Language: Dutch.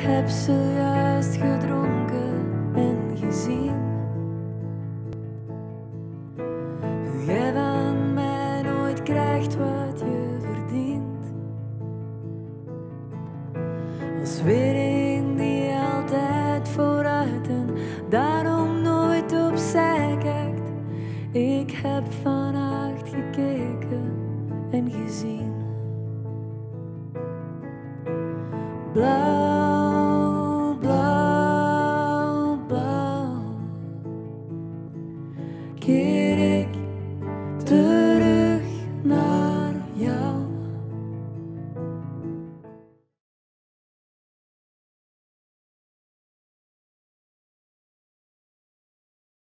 heb zojuist gedronken en gezien hoe jij van mij nooit krijgt wat je verdient. Als weerling die altijd vooruit en daarom nooit opzij kijkt. Ik heb vannacht gekeken en gezien. Blauw